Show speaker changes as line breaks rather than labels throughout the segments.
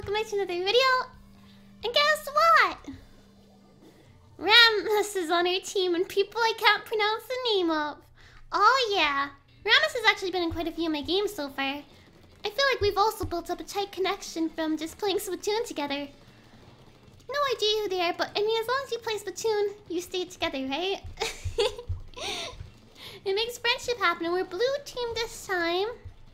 welcome back to another video. And guess what? Rammus is on our team and people I can't pronounce the name of. Oh yeah. Rammus has actually been in quite a few of my games so far. I feel like we've also built up a tight connection from just playing Splatoon together. No idea who they are, but I mean as long as you play Splatoon, you stay together, right? It makes friendship happen and we're blue team this time.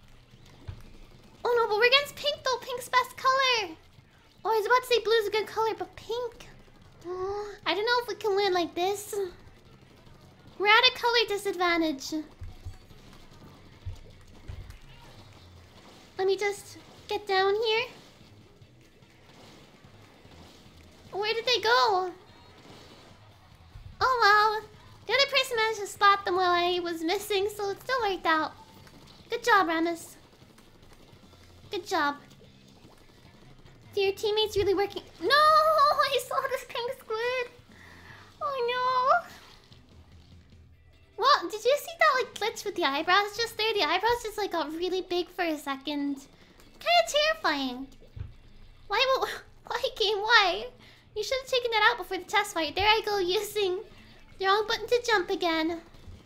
Oh no, but we're against pink though. Pink's best color. Oh, I was about to say blue's a good color, but pink. Oh, I don't know if we can win like this. We're at a color disadvantage. Let me just get down here. Where did they go? Oh well. The other person managed to spot them while I was missing, so it still worked out. Good job, Rammus. Good job. Do your teammates really working? No! I saw this pink squid. Oh no. Well, did you see that like glitch with the eyebrows just there? The eyebrows just like got really big for a second. Kind of terrifying. Why game? Why? You should have taken that out before the test fight. There I go using the wrong button to jump again.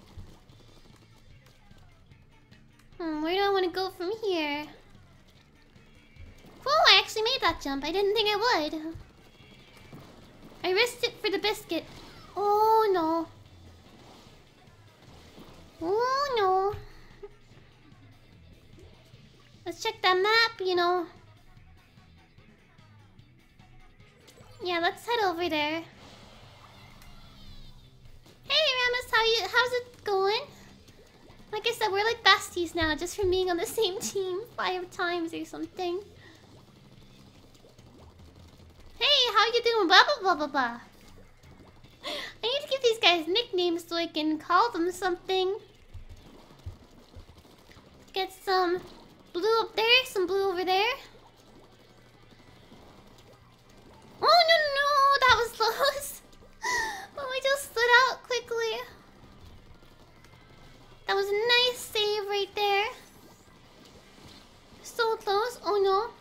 Where do I want to go from here? Cool, I actually made that jump. I didn't think I would. I risked it for the biscuit. Oh no. Oh no. Let's check that map, you know. Yeah, let's head over there. Hey Rammus, how's it going? Like I said, we're like besties now just from being on the same team 5 times or something. Hey, how you doing? Blah blah blah blah blah. I need to give these guys nicknames so I can call them something. Get some blue up there, some blue over there. Oh no no, that was close. Oh, I just slid out quickly. That was a nice save right there. So close. Oh no.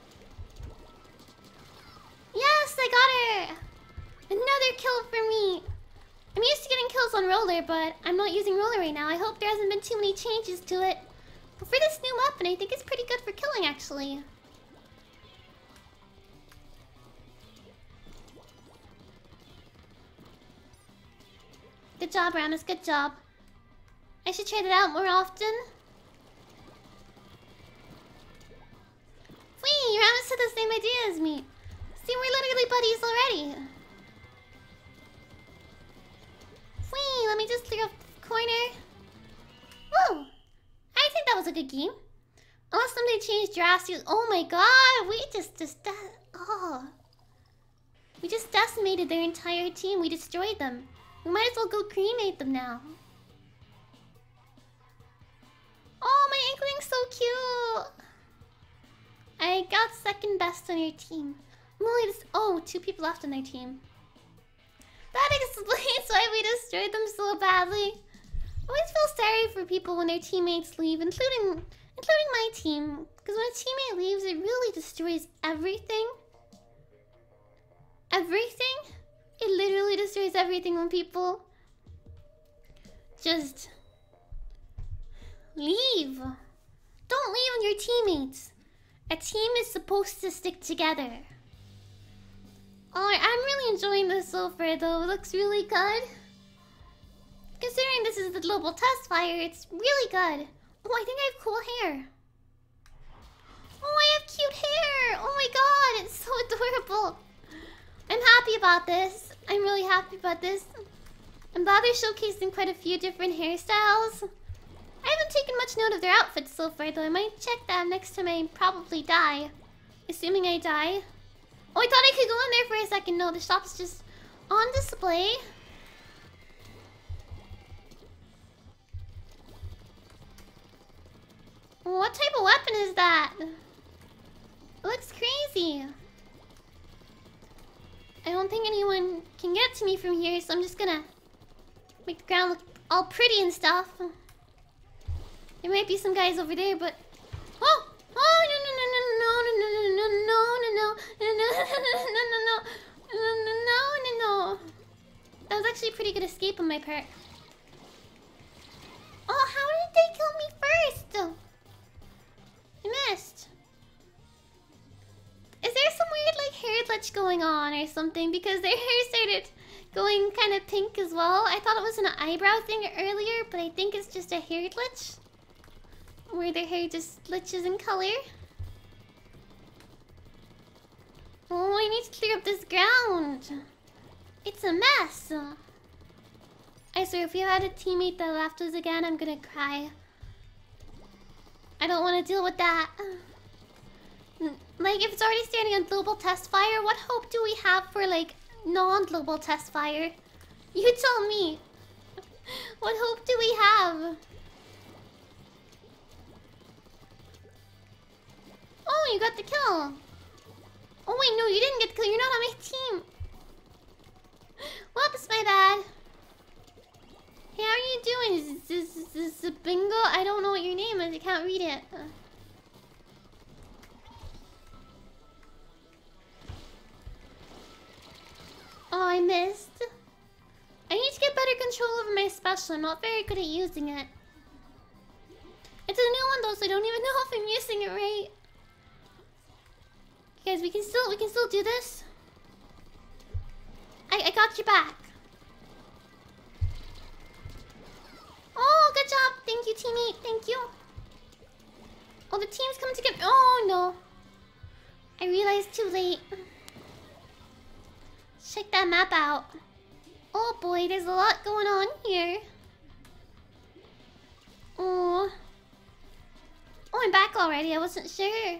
Yes, I got her! Another kill for me! I'm used to getting kills on roller, but I'm not using roller right now. I hope there hasn't been too many changes to it. But for this new weapon, I think it's pretty good for killing, actually. Good job, Rammus. Good job. I should try it out more often. Whee! Rammus had the same idea as me. See, we're literally buddies already. Whee! Let me just clear up the corner. Whoa! I think that was a good game. Unless somebody changed drastically. Oh my god! We just decimated their entire team. We destroyed them. We might as well go cremate them now. Oh, my Inkling's so cute! I got second best on your team. Oh, 2 people left on their team. That explains why we destroyed them so badly. I always feel sorry for people when their teammates leave, including my team. Because when a teammate leaves, it really destroys everything. Everything? It literally destroys everything when people just leave. Don't leave on your teammates. A team is supposed to stick together. Oh, I'm really enjoying this so far though. It looks really good. Considering this is the Global Testfire, it's really good. Oh, I think I have cool hair. Oh, I have cute hair. Oh my god, it's so adorable. I'm happy about this. I'm really happy about this. I'm glad they're showcasing quite a few different hairstyles. I haven't taken much note of their outfits so far though. I might check that next time I probably die. Assuming I die. Oh, I thought I could go in there for a second. No, the shop's just on display. What type of weapon is that? It looks crazy. I don't think anyone can get to me from here, so I'm just gonna make the ground look all pretty and stuff. There might be some guys over there, but... Oh! Oh, no, no, no, no, no, no, no, no, no, no, escape on my part. Oh, how did they kill me first? I missed. Is there some weird like hair glitch going on or something? Because their hair started going kind of pink as well. I thought it was an eyebrow thing earlier, but I think it's just a hair glitch. Where their hair just glitches in color. Oh, I need to clear up this ground. It's a mess. I swear, if you had a teammate that left us again, I'm gonna cry. I don't want to deal with that. Like, if it's already standing on Global Testfire, what hope do we have for, like, non-Global Testfire? You tell me. What hope do we have? Oh, you got the kill. Oh, wait, no, you didn't get the kill. You're not on my team. Whoops, my bad. Hey, how are you doing? Is this bingo? I don't know what your name is. I can't read it. Oh, I missed. I need to get better control over my special. I'm not very good at using it. It's a new one though, so I don't even know if I'm using it right. Guys, we can still do this. I got your back. Oh, good job. Thank you, teammate. Thank you. Oh, the team's coming together. Oh no. I realized too late. Check that map out. Oh boy, there's a lot going on here. Oh. Oh, I'm back already. I wasn't sure.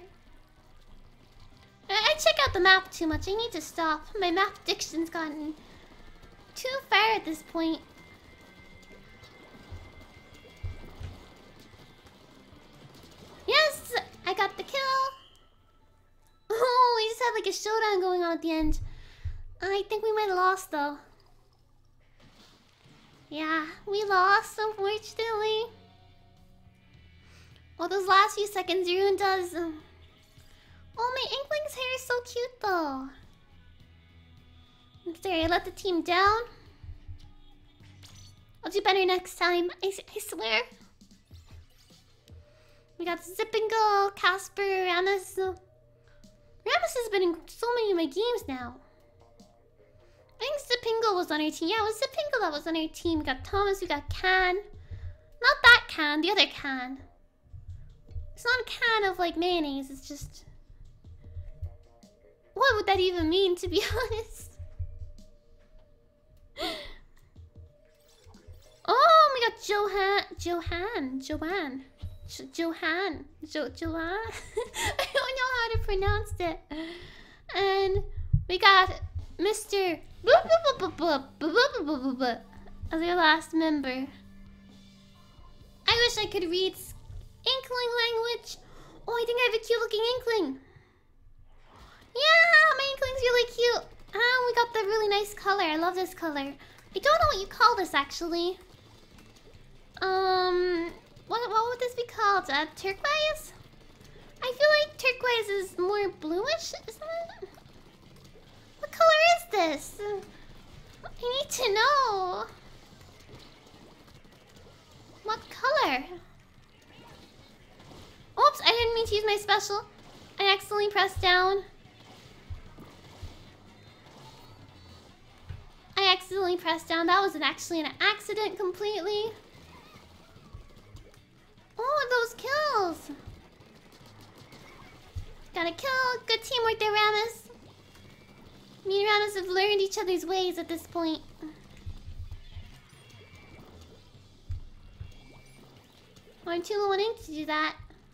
I check out the map too much. I need to stop. My map addiction's gotten too far at this point. Yes! I got the kill. Oh, we just had like a showdown going on at the end. I think we might have lost though. Yeah, we lost, unfortunately. Oh, those last few seconds ruined us. Oh, my Inkling's hair is so cute though. I'm sorry, I let the team down. I'll do better next time, I swear. We got Zippingle, Casper, Ramus. Ramus has been in so many of my games now. I think Zippingle was on our team. Yeah, it was Zippingle that was on our team. We got Thomas, we got Can. Not that Can, the other Can. It's not a can of like mayonnaise, it's just... What would that even mean, to be honest? Oh, we got Joanne. I don't know how to pronounce it. And we got Mr. as our last member. I wish I could read Inkling language. Oh, I think I have a cute looking Inkling. Yeah, my Inkling's really cute. We got the really nice color. I love this color. I don't know what you call this actually. What would this be called? Turquoise? I feel like turquoise is more bluish, isn't it? What color is this? I need to know. What color? Oops, I didn't mean to use my special. I accidentally pressed down. That was actually an accident completely. Oh, those kills. Got a kill. Good teamwork there, Ramus. Me and Ramus have learned each other's ways at this point. Oh, I'm too low on ink to do that.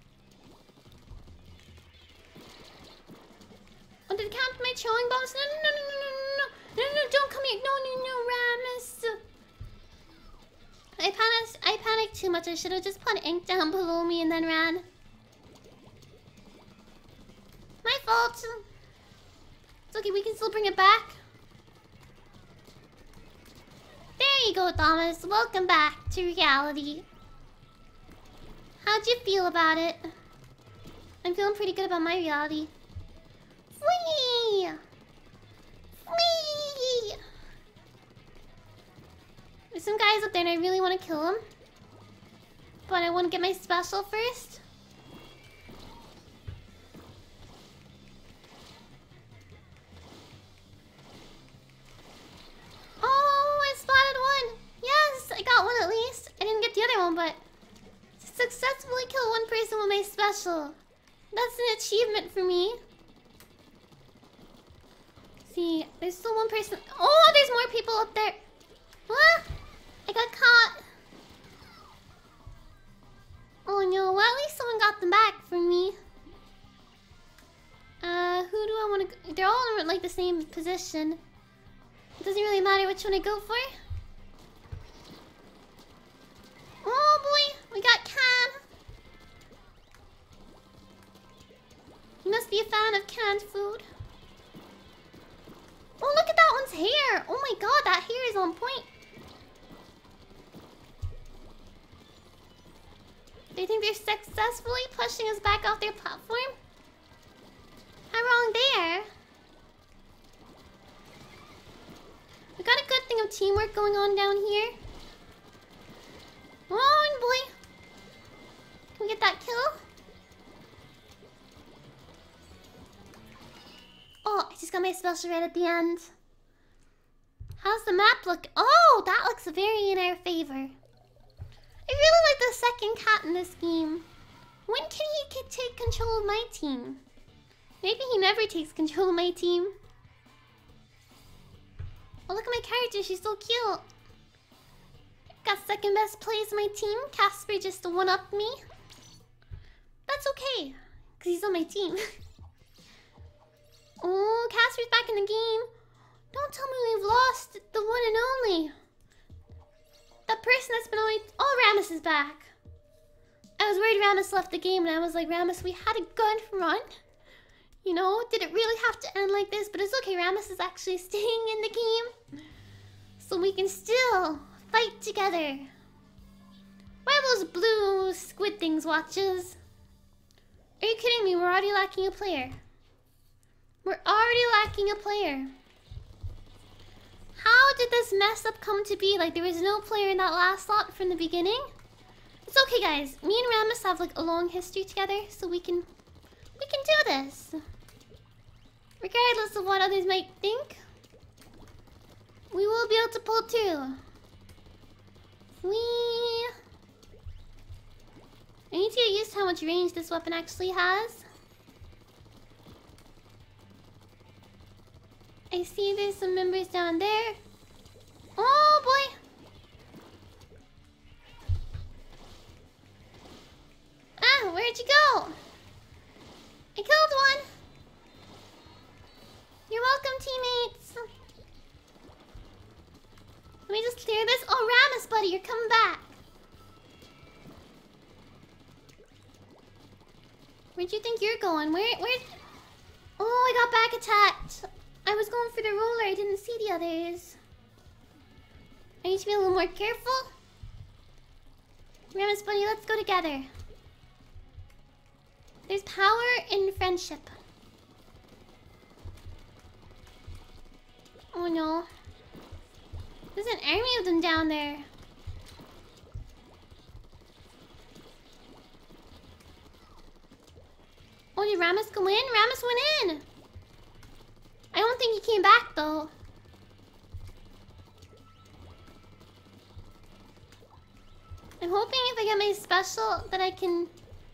Oh, did it count my trolling bonus? No, don't come here. No, Ramus. I panicked too much. I should have just put ink down below me and then ran. My fault. It's okay, we can still bring it back. There you go, Thomas. Welcome back to reality. How'd you feel about it? I'm feeling pretty good about my reality. Whee! Whee! There's some guys up there and I really want to kill them. But I want to get my special first. Oh, I spotted one. Yes, I got one at least. I didn't get the other one, but successfully killed one person with my special. That's an achievement for me. See, there's still one person. Oh, there's more people up there. What? I got caught. Oh no, well at least someone got them back for me. Who do I want to go? They're all in like the same position. It doesn't really matter which one I go for. Oh boy, we got Can. You must be a fan of canned food. Oh, look at that one's hair. Oh my god, that hair is on point. They think they're successfully pushing us back off their platform? How wrong there? We got a good thing of teamwork going on down here. Oh boy. Can we get that kill? Oh, I just got my special right at the end. How's the map look? Oh, that looks very in our favor. I really like the second cat in this game. When can he take control of my team? Maybe he never takes control of my team. Oh, look at my character. She's so cute. Got second best place in my team. Casper just one-upped me. That's okay, because he's on my team. Oh, Casper's back in the game. Don't tell me we've lost the one and only. That person that's been only... Oh, Ramus is back. I was worried Ramus left the game, and I was like, Ramus, we had a good run. You know, did it really have to end like this? But it's okay, Ramus is actually staying in the game. So we can still fight together. Why are those blue squid things watches? Are you kidding me? We're already lacking a player. We're already lacking a player. How did this mess up come to be? Like, there was no player in that last slot from the beginning? It's okay, guys. Me and Ramus have, like, a long history together, so we can do this. Regardless of what others might think, we will be able to pull through. I need to get used to how much range this weapon actually has. I see there's some members down there. Oh boy! Ah, where'd you go? I killed one! You're welcome, teammates! Let me just clear this. Oh, Ramus, buddy, you're coming back. Where'd you think you're going? Where? Oh, I got back attacked. I was going for the roller. I didn't see the others. I need to be a little more careful. Ramus, buddy, let's go together. There's power in friendship. Oh no. There's an army of them down there. Oh, did Ramus go in? Ramus went in! I don't think he came back though. I'm hoping if I get my special that I can...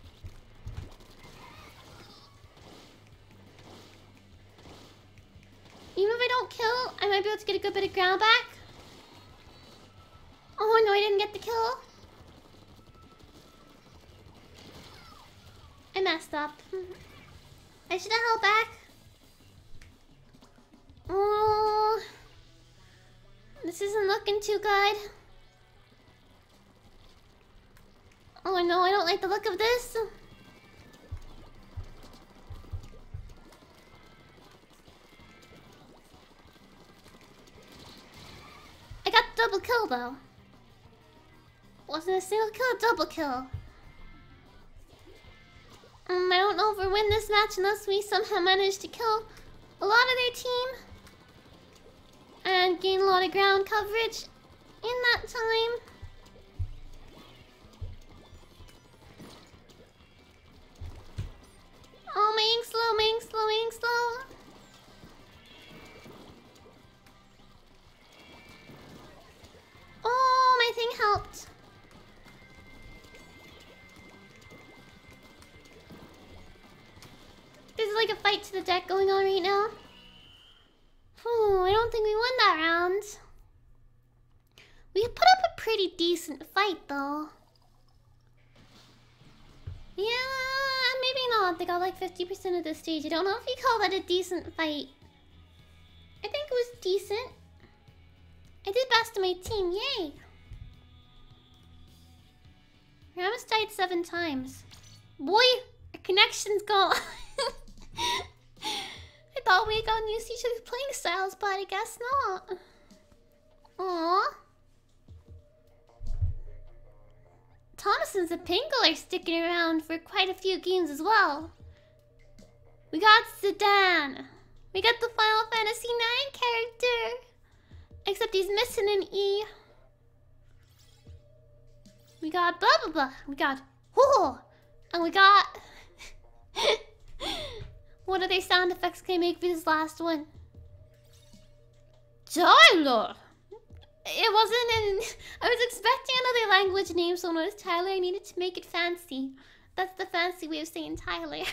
Even if I don't kill, I might be able to get a good bit of ground back. Oh no, I didn't get the kill. I messed up. I should have held back. Oh, this isn't looking too good. Oh no, I don't like the look of this. I got the double kill though. Wasn't a single kill, a double kill. I don't know if we'll win this match unless we somehow manage to kill a lot of their team and gain a lot of ground coverage. in that time. Oh, making slow, making slow, making slow. Oh, my thing helped. There's like a fight to the death going on right now. I don't think we won that round. We put up a pretty decent fight though. Yeah, maybe not. They got like 50% of the stage. I don't know if you call that a decent fight. I think it was decent. I did best of my team, yay! Ramus died 7 times. Boy, our connection's gone. I thought we got used to each other's playing styles, but I guess not. Aww. Thomason's and Pingle are sticking around for quite a few games as well. We got Sedan. We got the Final Fantasy IX character. Except he's missing an E. We got blah blah blah. We got whoo. And we got... What other sound effects can I make for this last one? Tyler! It wasn't in... I was expecting another language name, so when it was Tyler, I needed to make it fancy. That's the fancy way of saying Tyler.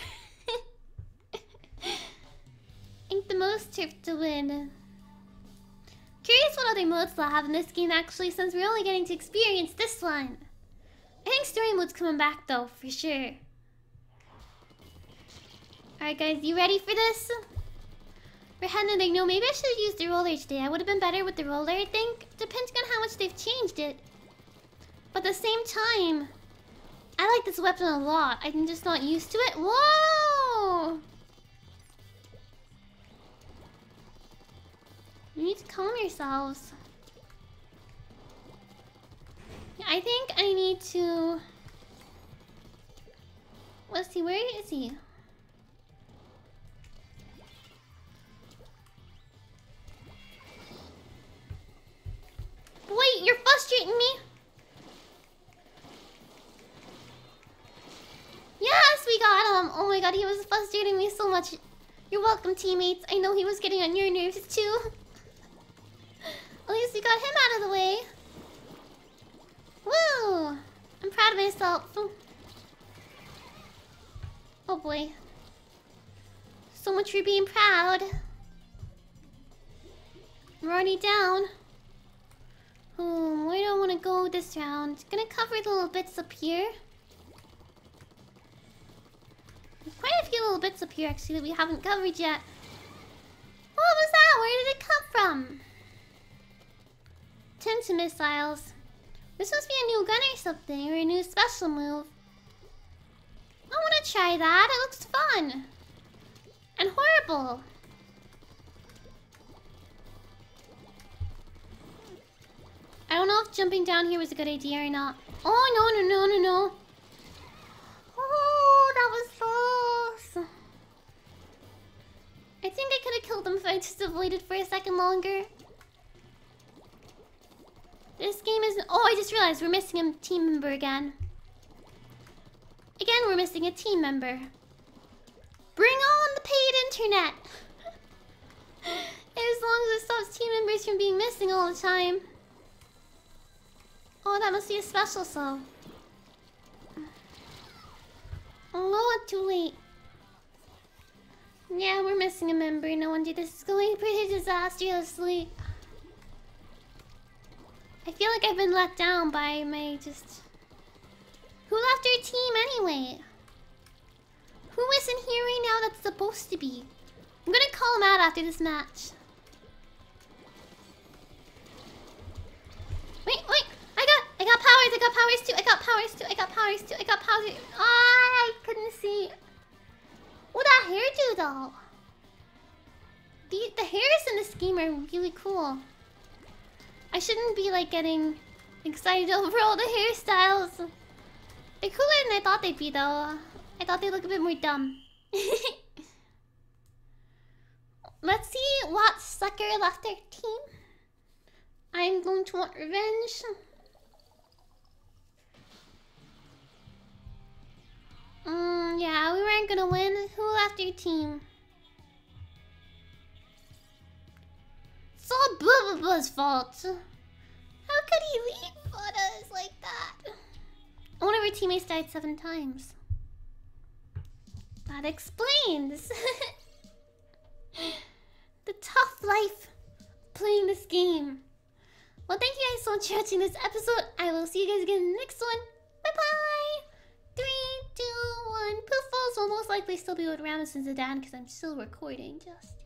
Ink the most turf to win. Curious what other modes they'll have in this game actually, since we're only getting to experience this one. I think story mode's coming back though, for sure. Alright guys, you ready for this? We're heading to... No, maybe I should have used the roller today. I would have been better with the roller, I think. Depending on how much they've changed it. But at the same time, I like this weapon a lot. I'm just not used to it. Whoa! You need to calm yourselves. I think I need to... Let's see, where is he? Wait, you're frustrating me. Yes, we got him. Oh my god, he was frustrating me so much. You're welcome, teammates. I know he was getting on your nerves too. At least we got him out of the way. Woo! I'm proud of myself. Oh boy. So much for being proud. We're already down. Where do I want to go this round? Gonna cover the little bits up here. There's quite a few little bits up here actually that we haven't covered yet. What was that? Where did it come from? Tenta missiles. This must be a new gun or something, or a new special move. I want to try that. It looks fun. And horrible. I don't know if jumping down here was a good idea or not. Oh, no. Oh, that was close. I think I could have killed him if I just avoided for a second longer. This game isn't... Oh, I just realized we're missing a team member again. Again, we're missing a team member. Bring on the paid internet. As long as it stops team members from being missing all the time. Oh, that must be a special so. Oh, too late. Yeah, we're missing a member. No wonder this is going pretty disastrously. I feel like I've been let down by my just... Who left our team anyway? Who isn't here right now that's supposed to be? I'm gonna call him out after this match. Wait. I got powers too. Ah, I couldn't see. Oh, that hairdo though. The hairs in this game are really cool. I shouldn't be like getting excited over all the hairstyles. They're cooler than I thought they'd be though. I thought they'd look a bit more dumb. Let's see what sucker left our team. I'm going to want revenge. Yeah, we weren't gonna win. Who left your team? It's all blah blah blah's fault. How could he leave us like that? One of our teammates died 7 times. That explains the tough life playing this game. Well, thank you guys so much for watching this episode. I will see you guys again in the next one. Bye bye. 3, 2, 1. Poof balls will most likely still be with Ramesses and Zidane because I'm still recording. Just.